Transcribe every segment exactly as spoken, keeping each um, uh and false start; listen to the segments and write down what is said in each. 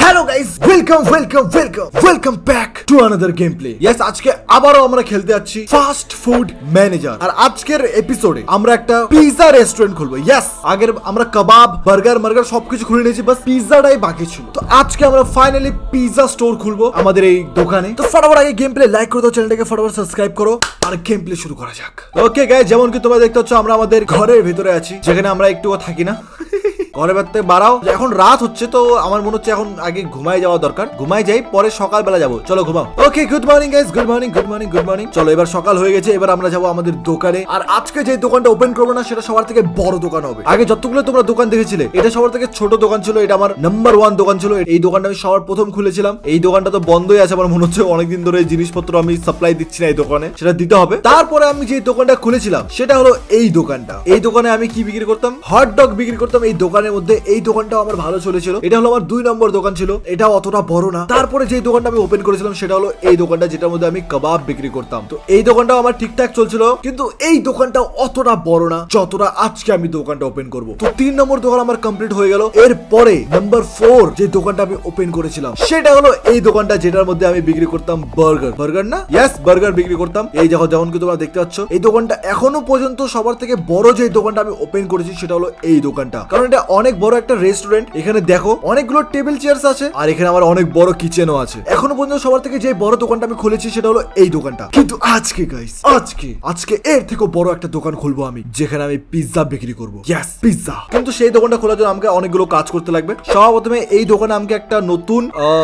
Hello guys, welcome welcome welcome welcome back to another game play. Yes, আজকে আবারও আমরা খেলতে যাচ্ছি ফাস্ট ফুড ম্যানেজার। আর আজকের এপিসোডে আমরা একটা পিৎজা রেস্টুরেন্ট খুলবো। ইয়েস, আগের আমরা কাবাব, বার্গার মার্গার সবকিছু খুলে নিয়েছি, বাস পিৎজাটাই বাকি ছিল। তো আজকে আমরা ফাইনালি পিৎজা স্টোর খুলবো আমাদের এই দোকানে। তো ফটাফট আগে গেম প্লে লাইক করে দাও, চ্যানেলটাকে ফটাফট সাবস্ক্রাইব করো আর গেম প্লে শুরু করা যাক। ওকে গাইস, যেমন কি তোমরা দেখতে পাচ্ছ আমরা আমাদের ঘরের ভিতরে আছি, যেখানে আমরা একটুও থাকি না। ঘরের ভেতরে বাড়াও, এখন রাত হচ্ছে তো আমার মনে হচ্ছে এখন আগে ঘুমাই যাওয়া দরকার। ঘুমাই যাই, পরে সকালবেলা যাবো। চলো ঘুমাও। Okay, good morning guys, good morning good morning good morning. চলো এবার সকাল হয়ে গেছে, এবার আমরা যাবো আমাদের দোকানে। আর আজকে যে দোকানটা ওপেন করবো না সেটা সবার থেকে বড় দোকান হবে। আগে যতগুলো তোমরা দোকান দেখেছিলে, এটা সবার থেকে ছোট দোকান ছিল, এটা আমার নাম্বার ওয়ান দোকান ছিল। এই দোকানটা আমি সবার প্রথম খুলেছিলাম। এই দোকানটা তো বন্ধই আছে, আমার মনে হচ্ছে অনেকদিন ধরে জিনিসপত্র আমি সাপ্লাই দিচ্ছি না এই দোকানে, সেটা দিতে হবে। তারপরে আমি যে দোকানটা খুলেছিলাম সেটা হলো এই দোকানটা। এই দোকানে আমি কি বিক্রি করতাম? হট ডগ বিক্রি করতাম এই দোকানের মধ্যে। এই দোকানটাও আমার ভালো চলেছিল। এটা হলো আমার দুই নম্বর দোকান ছিল, এটাও অতটা বড় না। তারপরে যে দোকানটা আমি ওপেন করেছিলাম সেটা হলো এই দোকানটা, যেটার মধ্যে আমি কাবাব বিক্রি করতাম। তো এই দোকানটাও আমার ঠিকঠাক চলছিল, কিন্তু এই দোকানটা অতটা বড় না যতটা আজকে আমি দোকানটা ওপেন করব। তো তিন নম্বর দোকান আমার কমপ্লিট হয়ে গেল। এরপরে নাম্বার ফোর যে দোকানটা আমি ওপেন করেছিলাম সেটা হলো এই দোকানটা, যেটার মধ্যে আমি বিক্রি করতাম বার্গার। বার্গার না, ইয়েস বার্গার বিক্রি করতাম। এই দেখো, যেমন কি তোমরা দেখতে পাচ্ছ, এই দোকানটা এখনো পর্যন্ত সবার থেকে বড় যে দোকানটা আমি ওপেন করেছি সেটা হলো এই দোকানটা, কারণ এটা অনেক বড় একটা রেস্টুরেন্ট। এখানে দেখো অনেকগুলো টেবিল চেয়ার্স আছে, আর এখানে আমার অনেক বড় কিচেনও আছে। এখনো পর্যন্ত সবার থেকে যে বড় দোকানটা আমি খুলেছি সেটা হলো এই দোকানটা। কিন্তু আজকে গাইস, আজকে আজকে এর থেকে বড় একটা দোকান খুলবো আমি, যেখানে আমি পিৎজা বিক্রি করবো। Yes, pizza. কিন্তু সেই দোকানটা খোলার জন্য আমাকে অনেকগুলো কাজ করতে লাগবে। সর্বপ্রথমে এই দোকানে আমাকে একটা নতুন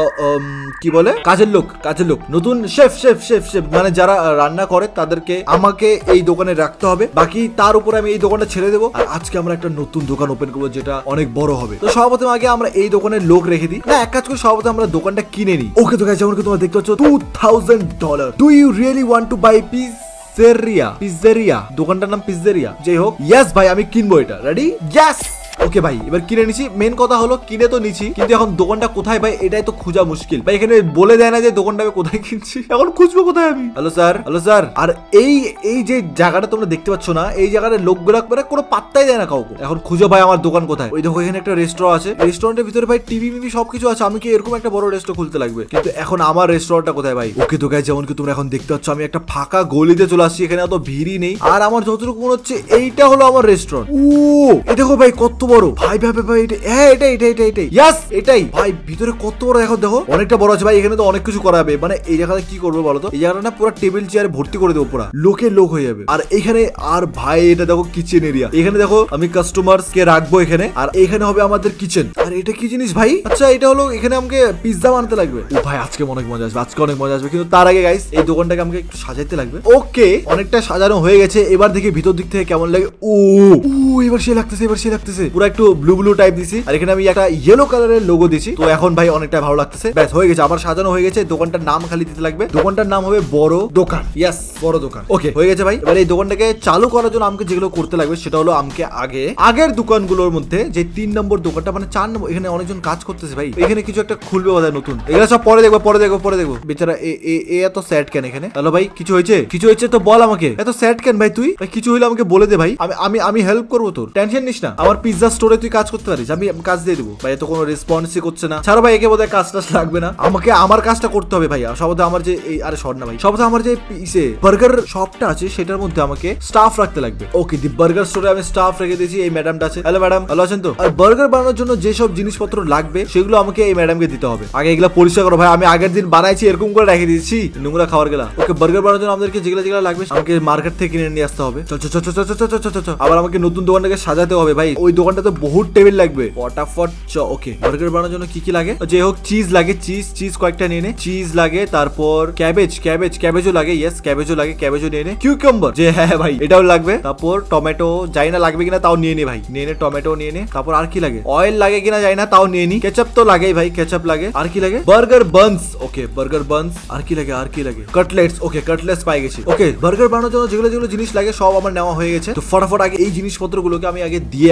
কি বলে কাজের লোক কাজের লোক নতুন শেফ শেফ শেফ শেফ মানে যারা রান্না করে তাদেরকে আমাকে এই দোকানে রাখতে হবে। বাকি তার উপরে আমি এই দোকানটা ছেড়ে দেবো। আর আজকে আমরা একটা নতুন দোকান ওপেন করবো, যেটা অনেক বড় হবে। তো সর্বপ্রথম আগে আমরা এই দোকানের লোক রেখে দিই, না এক কাজ করে সর্বপ্রথম আমরা দোকানটা কিনে নিই। ওকে তো গাইস, যেমন কি তোমরা দেখতে পাচ্ছ two thousand dollar. Do you really want to buy pizzeria? Pizzeria, দোকানটার নাম পিৎজেরিয়া। যাই হোক, ইয়েস ভাই আমি কিনবো এটা। রেডি? ইয়েস। ওকে ভাই, এবার কিনে নিছি। মেন কথা হলো কিনে তো নিছি, কিন্তু এখন দোকানটা কোথায় ভাই এটাই তো খোঁজা মুশকিল ভাই। এখানে বলে দেয় না যে দোকানটা আমি কোথায় কিনছি, এখন খুঁজবো কোথায় আমি? Hello sir, hello sir. আর এই এই যে জায়গাটা তোমরা দেখতে পাচ্ছ না, এই জায়গাটা লোকগুলা মানে কোনো পাত্তাই দেয় না কাউকে। এখন খুঁজো ভাই আমার দোকান কোথায়। ওই দেখো এখানে একটা রেস্টুরেন্ট আছে, রেস্টুরেন্টের ভিতরে ভাই টিভি মিভি সবকিছু আছে। আমি কি এরকম একটা বড় রেস্টুরেন্ট খুলতে লাগবে, কিন্তু এখন আমার রেস্টুরেন্টটা কোথায় ভাই? ওকে তো গাইস, যেমন কি তোমরা এখন দেখতে পাচ্ছ আমি একটা ফাঁকা গলিতে চলে আসছি, এখানে অত ভিড়ই নেই। আর আমার যতটুকু মনে হচ্ছে এইটা হলো আমার রেস্টুরেন্ট। ও এই দেখো ভাই কত বড় ভাই ভাই ভাই, হ্যাঁ এটাই এটাই এটাই এটাই ইয়েস এটাই ভাই। ভিতরে কত বড় দেখো, দেখো অনেকটা বড় আছে ভাই। এখানে তো অনেক কিছু করা হবে, মানে এই জায়গাটা কি করবে বলো তো? এই জায়গাটা না পুরো টেবিল চেয়ারে ভর্তি করে দেবো, পুরো লোকে লোক হয়ে যাবে। আর এখানে আর ভাই এটা দেখো কিচেন এরিয়া, এখানে দেখো আমি কাস্টমার্স কে রাখবো এখানে, আর এখানে হবে আমাদের কিচেন। আর এটা কি জিনিস ভাই? আচ্ছা এটা হলো এখানে আমাকে পিৎজা বানাতে লাগবে। ও ভাই আজকে অনেক মজা আসবে, আজকে অনেক মজা আসবে। কিন্তু তার আগে গাইস এই দোকানটাকে আমাকে একটু সাজাইতে লাগবে। ওকে, অনেকটা সাজানো হয়ে গেছে। এবার দেখি ভিতর দিক থেকে কেমন লাগে। ও ও এবার সে লাগতেছে, এবার সে লাগতেছে পুরো একটু ব্লু ব্লু টাইপ দিছি। আর এখানে আমি একটা ইয়েলো কালারের লোগো দিছি। তো এখন ভাই অনেকটা ভালো লাগতেছে। ব্যাস হয়ে গেছে, আমার সাজানো হয়ে গেছে। দোকানটার নাম খালি দিতে লাগবে। দোকানটার নাম হবে বড় দোকান। ইয়েস, বড় দোকান। ওকে হয়ে গেছে ভাই। এবার এই দোকানটাকে চালু করার জন্য আমাকে যেগুলো করতে লাগবে সেটা হলো আমাকে আগে আগের দোকানগুলোর মধ্যে যে তিন নম্বর দোকানটা মানে চার নম্বর, এখানে অনেকজন কাজ করতেছে ভাই। এখানে কিছু একটা খুলবে বোধহয় নতুন। এগুলো সব পরে দেখবো পরে দেখবো পরে দেখবো। বেচারা এ এ এত স্যাড কেন এখানে? হ্যালো ভাই, কিছু হয়েছে? কিছু হয়েছে তো বল আমাকে। এত স্যাড কেন ভাই তুই? ভাই কিছু হইলে আমাকে বলে দে ভাই, আমি আমি আমি হেল্প করবো তোর, টেনশন নিস না। আমার পিৎজা স্টোরে তুই কাজ করতে পারিস, আমি কাজ দিয়ে দেবো ভাই। এত কোনো রেসপন্সই করছে না। ছাড়ো ভাই, একে বোধহয় কাজ টাজ লাগবে না, আমাকে আমার কাজটা করতে হবে ভাই। সবথেকে আমার যে এই আরে শর্ট না ভাই, সবথেকে আমার যে ইসে বার্গার শপটা আছে সেটার মধ্যে আমাকে স্টাফ রাখতে লাগবে। ওকে, দি বার্গার স্টোরে আমি স্টাফ রেখে দিয়েছি। এই ম্যাডামটা আছে। হ্যালো ম্যাডাম, ভালো আছেন তো? আর বার্গার বানানোর জন্য যেসব জিনিসপত্র লাগবে সেগুলো আমাকে এই ম্যাডামকে দিতে হবে। আগে এগুলো পরিষ্কার করো ভাই, আমি আগের দিন বানাইছি এরকম করে রেখে দিয়েছি নোংরা খাবার গেলা। ওকে, বার্গার বানানোর জন্য আমাদেরকে যেগুলো যেগুলো লাগবে আমাকে মার্কেট থেকে কিনে নিয়ে আসতে হবে। চল চল চল চল চল চল চল। আবার আমাকে নতুন দোকানটাকে সাজাতে হবে ভাই। ওই দোকানটাতে বহুত টেবিল লাগবে, ফটাফট চ। ওকে, বার্গার বানানোর জন্য কি কি লাগে? যে হোক চিজ লাগে, চিজ চিজ কয়েকটা নিয়ে নে। চিজ লাগে, তারপর ক্যাবেজ ক্যাবেজ ক্যাবেজও লাগে। ইয়েস ক্যাবেজও লাগে, ক্যাবেজও নিয়ে নে। কিউকাম্বার, যে হ্যাঁ ভাই এটাও লাগবে। তারপর টমেটো, যাই না লাগবে কিনা তাও নিয়ে নে ভাই, নিয়ে নে। টমেটো নিয়ে নে। তারপর আর কি লাগে? অয়েল লাগে কিনা যাই না, তাও নিয়ে নি। কেচাপ তো লাগেই ভাই, কেচাপ লাগে। আর কি লাগে? Burger buns. Okay, burger buns. আর কি লাগে? আর কি লাগে? কাটলেটস। ওকে, কাটলেটস পাই গেছি। ওকে, বার্গার বানানোর জন্য যেগুলো যেগুলো জিনিস লাগে সব আমার নেওয়া হয়ে গেছে। তো ফটাফট আগে এই জিনিসপত্রগুলোকে আমি আগে দিয়ে আসি। আর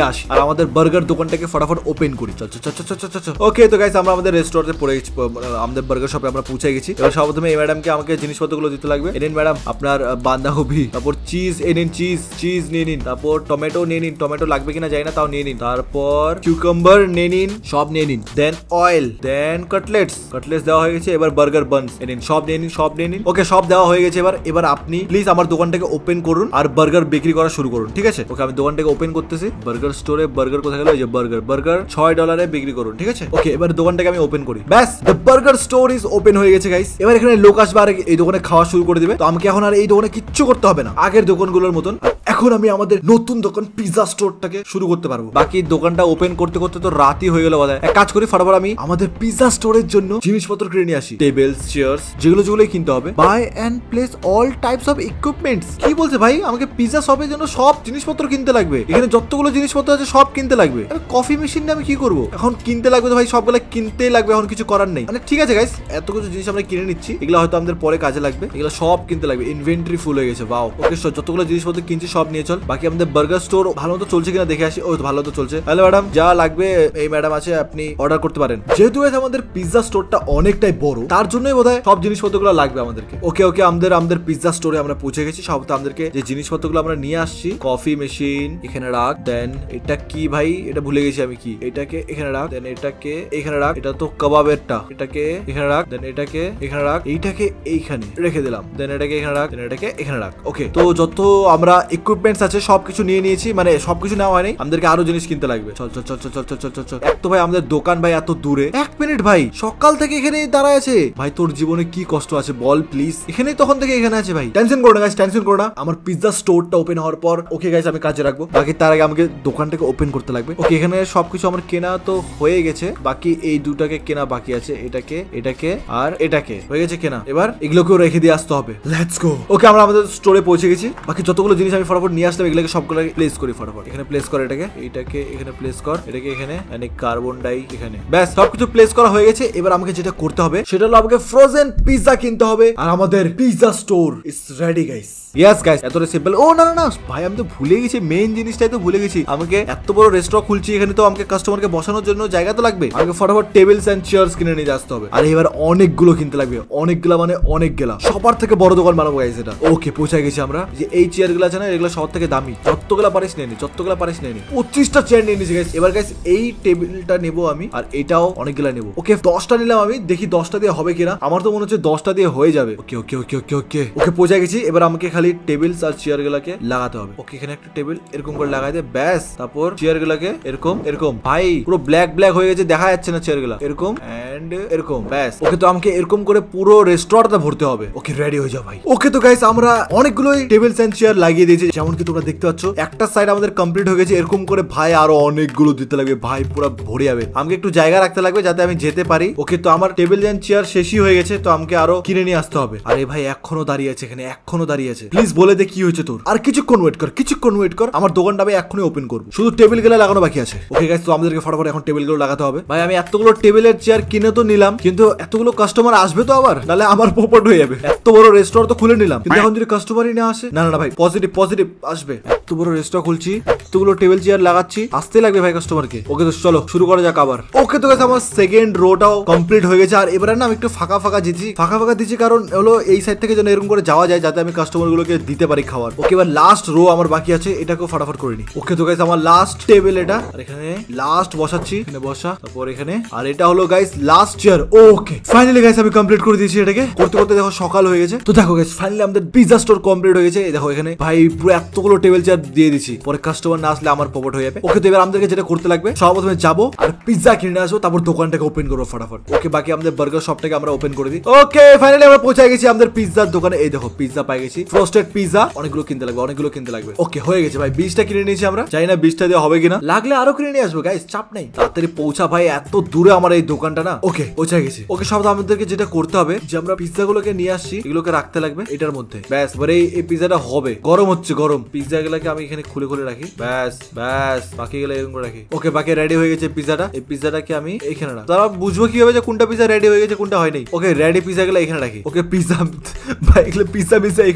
আমাদের বার্গার দোকানটাকে ফটাফট ওপেন করি। চল চল চল চল চল। ওকে তো গাইস আমরা আমাদের রেস্টুরেন্টে পড়ে গেছি, আমাদের বার্গার শপে আমরা পৌঁছে গেছি। এবার সর্বপ্রথমে এই ম্যাডামকে আমাকে জিনিসপত্রগুলো দিতে লাগবে। এনেন ম্যাডাম আপনার বাঁধাকপি, তারপর চিজ এনেন, চিজ চিজ নিয়ে নিন, তারপর টমেটো নিয়ে নিন, টমেটো লাগবে কিনা জানি না তাও নিয়ে নিন, তারপর কিউকাম্বার নিয়ে নিন, সব নিয়ে নিন, then oil, then cutlets, cutlets দেওয়া হয়ে গেছে। এবার বার্গার বানস এনেন, সব নিয়ে নিন, সব নিয়ে নিন। ওকে সব দেওয়া হয়ে গেছে। এবার এবার আপনি প্লিজ আমার দোকানটাকে ওপেন করুন আর বার্গার বিক্রি করা শুরু করুন, ঠিক আছে? ওকে আমি দোকানটাকে ওপেন করতেছি। বার্গার স্টোরে বার্গার কোথায় গেল? এই যে বার্গার, বার্গার ছয় ডলারে বিক্রি করুন, ঠিক আছে? ওকে এবার দোকানটাকে আমি ওপেন করি। ব্যাস, the burger store is open হয়ে গেছে গাইস। এবার এখানে লোক আসবে আর এই দোকানে খাওয়া শুরু করে দিবে। তো আমাকে এখন আর এই দোকানে কিচ্ছু করতে হবে না, আগের দোকানগুলোর মতন। এখন আমি আমাদের নতুন দোকান পিজা স্টোরটাকে শুরু করতে পারবো। বাকি দোকানটা ওপেন করতে করতে তো রাতই হয়ে গেল বোধহয়। এক কাজ করি, ফটাফট আমি আমাদের পিজা স্টোরের জন্য জিনিসপত্র কিনে নিয়ে আসি। টেবিলস, চেয়ার্স, যেগুলো যেগুলো কিনতে হবে। Buy and place all types of equipments. কি বলছে ভাই? আমাকে পিজা শপের জন্য সব জিনিসপত্র কিনতে লাগবে। এখানে যতগুলো জিনিসপত্র আছে সব কিনতে লাগবে। কফি মেশিন আমি কি করবো এখন? কিনতে লাগবে তো ভাই, সবগুলো কিনতেই লাগবে, এখন কিছু করার নেই। মানে ঠিক আছে গাইস, এত কিছু জিনিস আমরা কিনে নিচ্ছি, এগুলো হয়তো আমাদের পরে কাজে লাগবে। এগুলো সব কিনতে লাগবে। ইনভেন্টরি ফুল হয়ে গেছে। বাও, ওকে যতগুলো জিনিসপত্র কিনছি সব নিয়ে চল। বাকি আমাদের বার্গার স্টোর ভালো মতো চলছে কিনা দেখে আসি। ও ভালো তো চলছে। হ্যালো ম্যাডাম, যা লাগবে এই ম্যাডাম আছে, আপনি অর্ডার করতে পারেন। যেহেতু আমাদের পিৎজা স্টোরটা অনেকটাই বড়, তার জন্যই বোধহয় সব জিনিসপত্রগুলো লাগবে আমাদেরকে। ওকে ওকে আমাদের আমাদের পিৎজা স্টোরে আমরা পৌঁছে গেছি। সব তো আমাদেরকে যে জিনিসপত্রগুলো আমরা নিয়ে আসছি, কফি মেশিন এখানে রাখ, দেন এটা কি ভাই, এটা ভুলে গেছি আমি কি, এটাকে এখানে রাখ, দেন এটাকে এখানে রাখ, এটা তো কাবাবেরটা, এটাকে এখানে রাখ, দেন এটাকে এখানে রাখ, এইটাকে এইখানে রেখে দিলাম, দেন এটাকে এখানে রাখ, দেন এটাকে এখানে রাখ। ওকে তো যত আমরা ইকুইপমেন্টস আছে সবকিছু নিয়ে নিয়েছি, মানে সবকিছু নেওয়া হয়নি, আমাদেরকে আরো জিনিস কিনতে লাগবে। চল চল চল চল চল চল চল চল। এক তো ভাই আমাদের দোকান ভাই এত দূরে। এক মিনিট ভাই, সকাল থেকে এখানে দাঁড়ায় আছে ভাই। তোর জীবনে কি কষ্ট আছে বল প্লিজ? এখানে তখন থেকে এখানে আছে ভাই। টেনশন করো না গাইস, টেনশন করো না। আমার পিৎজা স্টোরটা ওপেন হওয়ার পর ওকে গাইস আমি কাজে রাখবো। বাকি তার আগে আমাকে দোকানটাকে ওপেন করতে লাগবে। ওকে এখানে সবকিছু আমার কেনা তো হয়ে গেছে, বাকি এই দুটাকে কেনা বাকি আছে, এটাকে এটাকে আর এটাকে হয়ে গেছে কেনা। এবার এগুলোকেও রেখে দিয়ে আসতে হবে। Let's go. ওকে আমরা আমাদের স্টোরে পৌঁছে গেছি। বাকি যতগুলো জিনিস আমি ফটাফট নিয়ে আসলাম এগুলোকে সবগুলো প্লেস করি ফটাফট। এখানে প্লেস কর, এটাকে এইটাকে এখানে প্লেস কর, এটাকে এখানে, মানে কার্বন ডাই এখানে। ব্যাস সবকিছু প্লেস করা হয়ে গেছে। এবার আমাকে যেটা করতে হবে সেটা হলো আমাকে ফ্রোজেন পিৎজা কিনতে হবে আর আমাদের pizza store is ready guys. Yes guys, এতটা সিম্পল। ও না না না ভাই, আমি তো ভুলে গেছি, মেইন জিনিসটাই তো ভুলে গেছি। আমাকে এত বড় রেস্টুরেন্ট খুলছি, এখানে তো আমাকে কাস্টমারকে বসানোর জন্য জায়গা তো লাগবে। আমাকে ফটাফট টেবিলস এন্ড চেয়ার্স কিনে নিয়ে আসতে হবে। আর এবার অনেকগুলো কিনতে লাগবে, অনেকগুলা মানে অনেক গেলা। সবার থেকে বড় দোকান বানাবো গাইস এটা। ওকে পৌঁছে গেছি আমরা। যে এই চেয়ার গুলো আছে না, এগুলো সবার থেকে দামি। যতগুলা পারিস নিয়ে নি, যতগুলা পারিস নিয়ে নি। পঁচিশটা চেয়ার নিয়ে নিয়েছি গাইস। এবার গাইস এই টেবিলটা নেবো আমি, আর এটাও অনেকগুলা নেবো। ওকে দশটা নিলাম আমি, দেখি দশটা দিয়ে হবে কিনা। আমার তো মনে হচ্ছে দশটা দিয়ে হয়ে যাবে। ওকে ওকে ওকে ওকে ওকে ওকে পৌঁছে গেছি। এবার আমাকে খালি টেবিলস আর চেয়ার গুলাকে লাগাতে হবে। ওকে এখানে একটা টেবিল এরকম করে লাগাই দে, ব্যাস। তারপর চেয়ার গুলাকে এরকম এরকম। ভাই পুরো ব্ল্যাক ব্ল্যাক হয়ে গেছে, দেখা যাচ্ছে না চেয়ার গুলা। এরকম এন্ড এরকম, ব্যাস। ওকে তো আমাকে এরকম করে পুরো রেস্টুরেন্টটা ভরতে হবে। ওকে রেডি হয়ে যাও ভাই। ওকে তো গাইস আমরা অনেকগুলোই টেবিলস এন্ড চেয়ার লাগিয়ে দিয়েছি, যেমন কি তোমরা দেখতে পাচ্ছ। একটা সাইড আমাদের কমপ্লিট হয়ে গেছে। এরকম করে ভাই আরো অনেকগুলো দিতে লাগবে ভাই, পুরো ভরে যাবে। আমাকে একটু জায়গা রাখতে লাগবে যাতে আমি যেতে পারি। ওকে তো আমার টেবিল এন্ড চেয়ার শেষই হয়ে গেছে, তো আমাকে আরো কিনে নিয়ে আসতে হবে। আরে ভাই এখনো দাঁড়িয়ে আছে এখানে, এখনো দাঁড়িয়ে আছে। প্লিজ বলে দে কি হয়েছে তোর। আর কিছুক্ষণ ওয়েট কর, কিছুক্ষণ ওয়েট কর। আমার দোকানটা আমি এখনই ওপেন করবো, শুধু টেবিল গুলো লাগানো বাকি আছে। ওকে গাইস তো আমাদেরকে ফটাফট এখন টেবিল গুলো লাগাতে হবে। ভাই আমি এতগুলো টেবিলের চেয়ার কিনে তো নিলাম, কিন্তু এতগুলো কাস্টমার আসবে তো আবার, নাহলে আমার পোপট হয়ে যাবে। এত বড় রেস্টুরেন্ট তো খুলে নিলাম, কিন্তু এখন যদি কাস্টমারই না আসে, না না ভাই পজিটিভ পজিটিভ আসবে। এত বড় রেস্টুরেন্ট খুলছি, এতগুলো টেবিল চেয়ার লাগাচ্ছি, আসতে লাগবে ভাই কাস্টমারকে। ওকে তো চলো শুরু করা যাক আবার। ওকে তো গাইস আমার সেকেন্ড রোটাও কমপ্লিট হয়ে গেছে। আর এবারে না আমি একটু ফাঁকা ফাঁকা দিচ্ছি, ফাঁকা ফাঁকা দিচ্ছি কারণ হলো এই সাইড থেকে যেন এরকম করে যাওয়া যায়, যাতে আমি কাস্টমার গুলোকে দিতে পারি খাবার। ওকে এবার লাস্ট রো আমার বাকি আছে, এটাকেও ফটাফট করে নি। ওকে তো গাইস আমার লাস্ট টেবিল এটা, আর এখানে লাস্ট বসাচ্ছি, এখানে বসা, তারপর এখানে, আর এটা হলো guys last chair. Okay finally guys আমি কমপ্লিট করে দিয়েছি এটাকে। করতে করতে দেখো সকাল হয়ে গেছে। তো দেখো গাইস ফাইনালি আমাদের পিৎজা স্টোর কমপ্লিট হয়ে গেছে। দেখো এখানে ভাই পুরো এতগুলো টেবিল চেয়ার দিয়ে দিছি, পরে কাস্টমার না আসলে আমার পকেট হয়ে যাবে। ওকে তো এবার আমাদেরকে যেটা করতে লাগবে, সর্বপ্রথমে যাবো আর পিৎজা কিনে আসবো, তারপর দোকানটাকে ওপেন করবো ফটাফট। ওকে বাকি আমাদের বার্গার শপটাকে আমরা ওপেন করে দিই। ওকে ফাইনালি আমরা পৌঁছে গেছি আমাদের পিৎজার দোকানে। এই দেখো পিৎজা পাই গেছি, ফ্রোস্টেড পিৎজা। অনেকগুলো কিনতে লাগবে, অনেকগুলো কিনতে লাগবে। ওকে হয়ে গেছে ভাই, বিশটা কিনে নিয়েছি আমরা। জানি না বিশটা দিয়ে হবে কিনা, লাগলে আরো কিনে নিয়ে আসবো গাইস, চাপ নেই। তাড়াতাড়ি পৌঁছা ভাই, এত দূরে আমার এই দোকানটা না। ওকে পৌঁছে গেছি। ওকে সব আমাদেরকে যেটা করতে হবে, যে আমরা পিৎজা গুলোকে নিয়ে আসছি এগুলোকে রাখতে লাগবে এটার মধ্যে। ব্যাস এবারে এই পিৎজাটা হবে, গরম হচ্ছে গরম। পিৎজা গুলোকে আমি এখানে খুলে খুলে রাখি, ব্যাস ব্যাস। বাকি গুলো এরকম করে রাখি। ওকে বাকি রেডি হয়ে গেছে পিৎজাটা। এই পিৎজাটাকে আমি এখানে রাখি। তারা বুঝবো কিভাবে যে কোনটা পিৎজা রেডি হয়ে গেছে কোনটা হয়নি। ওকে রেডি পিৎজা গুলো এখানে রাখি। ওকে পিৎজা ভাই এগুলো পিৎজা পিৎজা এখানে পড়ে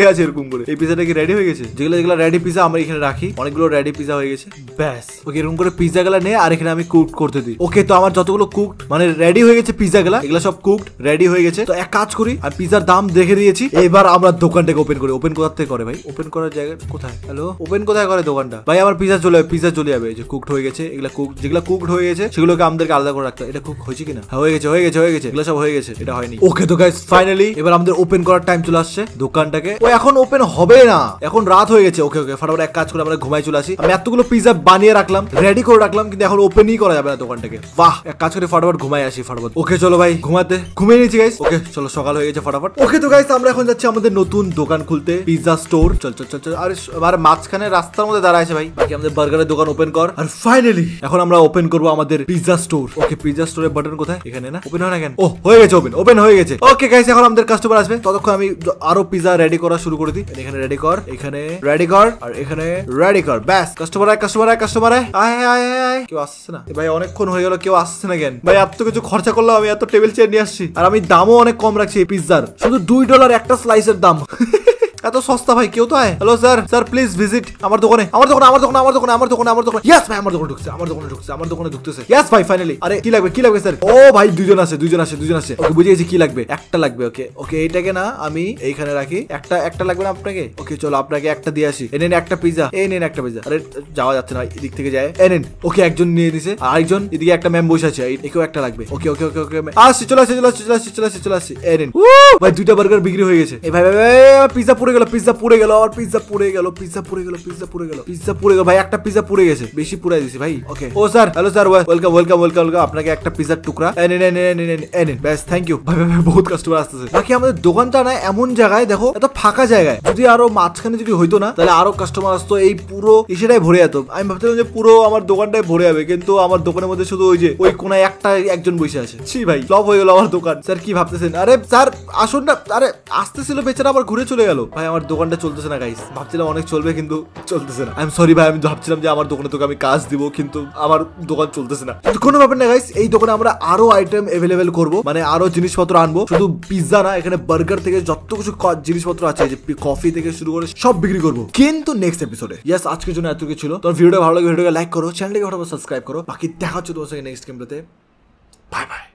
আছে এরকম করে। এই পিজাটা কি রেডি হয়ে গেছে? যেগুলো যেগুলো রেডি পিজা আমরা এখানে রাখি, অনেকগুলো রেডি পিজা হয়ে গেছে। ব্যাস ওকে, এরকম করে পিজা গুলা নিয়ে আর এখানে আমি কুক করতে দিই। ওকে, তো আমার যতগুলো কুক মানে রেডি হয়ে গেছে পিজা গুলা, এগুলো সব কুকড রেডি হয়ে গেছে। তো এক কাজ করি, আমি পিজার দাম দেখে দিয়েছি, এবার আমরা দোকানটাকে ওপেন করি। ওপেন কোথা থেকে করে ভাই? ওপেন করার জায়গা কোথায়? হ্যালো, ওপেন কোথায় করে দোকানটা? ভাই আমার পিজা চলে পিজা চলে যাবে, যে কুকড হয়ে গেছে। এগুলা কুক যেগুলো কুকড হয়ে গেছে সেগুলোকে আমাদেরকে আলাদা করে রাখতে। এটা কুক হয়েছে কিনা? হয়ে গেছে হয়ে গেছে হয়ে গেছে এগুলো সব হয়ে গেছে, এটা হয়নি। ওকে তো গাইস ফাইনালি এবার আমাদের ওপেন করার টাইম চলে আসছে দোকানটাকে। ও এখন ওপেন হবে না, এখন রাত হয়ে গেছে। ওকে ওকে, ফটাফট এক কাজ করে আমরা ঘুমাই চলে আসি। আমি এতগুলো পিজা বানিয়ে রাখলাম, রেডি করে রাখলাম, কিন্তু এখন ওপেনই করা যাবে না দোকানটাকে। বাহ, এক কাজ করে ফটাফট ঘুমাই আসি ফটাফট। ওকে চলো ভাই ঘুমাতে, ঘুমিয়ে নিয়েছি গাইস। ওকে চলো, সকাল হয়ে গেছে ফটাফট। ওকে তো গাইস আমরা এখন যাচ্ছি আমাদের নতুন দোকান খুলতে, পিজা স্টোর। চল চল চল চল। আরে আর মাঝখানে রাস্তার মধ্যে দাঁড়ায় আছে ভাই, বাকি আমাদের বার্গারের দোকান ওপেন কর। আর ফাইনালি এখন আমরা ওপেন করব আমাদের পিজা স্টোর। ওকে, পিজা স্টোরের বাটন কোথায়? এখানে না? ওপেন হয় না কেন? ও হয়ে গেছে, ওপেন ওপেন হয়ে গেছে। ওকে গাইস এখন আমাদের কাস্টমার আসবে, ততক্ষণ আমি আরো পিজা রেডি করা শুরু করে দিই। এখানে রেডি কর, এখানে রেডি কর, আর এখানে রেডি কর। ব্যাস, কাস্টমার আয় কাস্টমার আয় কাস্টমার আয় আয় আয় আয়। কেউ আসছে না ভাই, অনেকক্ষণ হয়ে গেল, কেউ আসছে না কেন ভাই? এত কিছু খরচা করলাম, আমি এত টেবিল চেয়ার নিয়ে আসছি, আর আমি দামও অনেক কম রাখছি এই পিজ্জার, শুধু দুই ডলার একটা স্লাইসের দাম। এত সস্তা ভাই, কেউ তো আয়। Hello sir, sir please visit আমার দোকানে, আমার দোকানে আমার দোকানে আমার দোকানে আমার দোকানে আমার দোকানে। ইয়েস ভাই, আমার দোকানে ঢুকছে, আমার দোকানে ঢুকছে, আমার দোকানে ঢুকতেছে। ইয়েস ভাই ফাইনালি। আরে কি লাগবে কি লাগবে স্যার? ও ভাই দুজন আছে দুজন আছে দুজন আছে। ওকে বুঝে গেছি কি লাগবে, একটা লাগবে। ওকে ওকে, এইটাকে না আমি এইখানে রাখি, একটা একটা লাগবে না আপনাকে? ওকে চলো আপনাকে একটা দিয়ে আসি। এই নেন একটা পিজা, এই নেন একটা পিজা। আরে যাওয়া যাচ্ছে না, এদিক থেকে যায়। এই নেন। ওকে একজন নিয়ে নিছে, আর আরেকজন এদিকে একটা ম্যাম বসে আছে, একেও একটা লাগবে। ওকে ওকে ওকে ওকে, আসছি চলে আসছি চলে আসছি চলে আসছি চলে আসছি চলে আসছি। এই নেন। ভাই দুইটা বার্গার বিক্রি হয়ে গেছে। এই ভাই ভাই ভাই, পিজা পুড়ে গেল, পিজা পুড়ে গেল, আর পিজ্জা পুড়ে গেল, পিজ্জা পুড়ে গেল, পিজ্জা পুড়ে গেল, পিজ্জা পুড়ে গেল ভাই। একটা পিজ্জা পুড়ে গেছে, বেশি পুড়াই দিছি ভাই। ওকে ও sir, hello sir, welcome welcome welcome welcome. আপনাকে একটা পিজ্জার টুকরা এনে এনে এনে এনে এনে। ব্যাস থ্যাংক ইউ ভাই ভাই, বহুত কাস্টমার আসতেছে। বাকি আমাদের দোকানটা না এমন জায়গায়, দেখো এত ফাঁকা জায়গায়, যদি আরো মাঝখানে যদি হইতো না তাহলে আরো কাস্টমার আসতো, এই পুরো ইসেটাই ভরে যেত। আমি ভাবছিলাম যে পুরো আমার দোকানটাই ভরে যাবে, কিন্তু আমার দোকানের মধ্যে শুধু ওই যে ওই কোনায় একটা একজন বসে আছে। ছি ভাই, ফ্লপ হয়ে গেল আমার দোকান। স্যার কি ভাবতেছেন? আরে স্যার আসুন না। আরে আসতেছিল বেচারা, আবার ঘুরে চলে গেল। ভাই আমার দোকানটা চলতেছে না গাইস, ভাবছিলাম অনেক চলবে কিন্তু চলতেছে না। আই এম সরি ভাই, আমি ভাবছিলাম যে আমার দোকানে তোকে আমি কাজ দিব, কিন্তু আমার দোকান চলতেছে না। কোনো ব্যাপার না গাইস, এই দোকানে আমরা আরো আইটেম এভেলেবেল করব, মানে আরো জিনিসপত্র আনবো। শুধু পিজ্জা না, এখানে বার্গার থেকে যত কিছু জিনিসপত্র আছে, যে কফি থেকে শুরু করে সব বিক্রি করবো, কিন্তু নেক্সট এপিসোডে। ইয়েস, আজকের জন্য এত কিছু ছিল। তোর ভিডিওটা ভালো লাগে, ভিডিওটা লাইক করো, চ্যানেলটাকে সাবস্ক্রাইব করো। বাকি দেখা হচ্ছে তোমার সঙ্গে নেক্সট গেমটাতে। Bye bye.